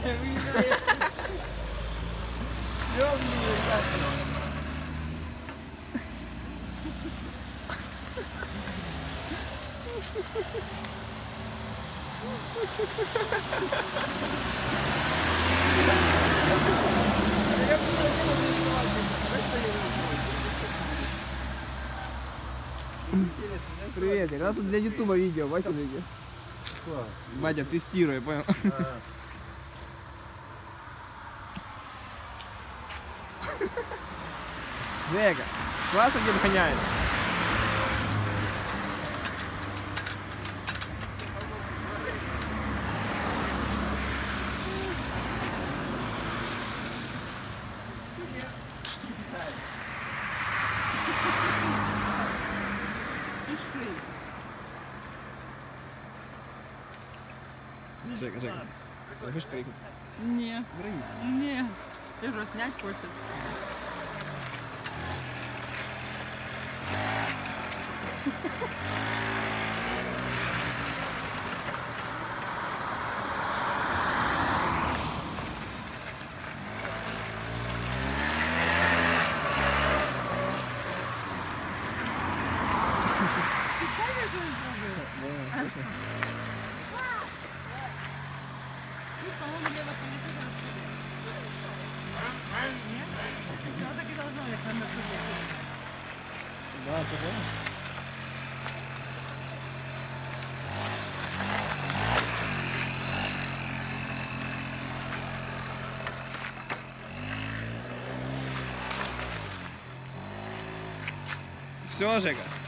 Привет, у нас тут для ютуба видео, бачите видео? Батя тестирует, понял? Жека, классно дед гоняет. Жека, Жека, хочешь крикнуть? Не, не, ты же снять хочешь. Да, ты понял? Все, Жека.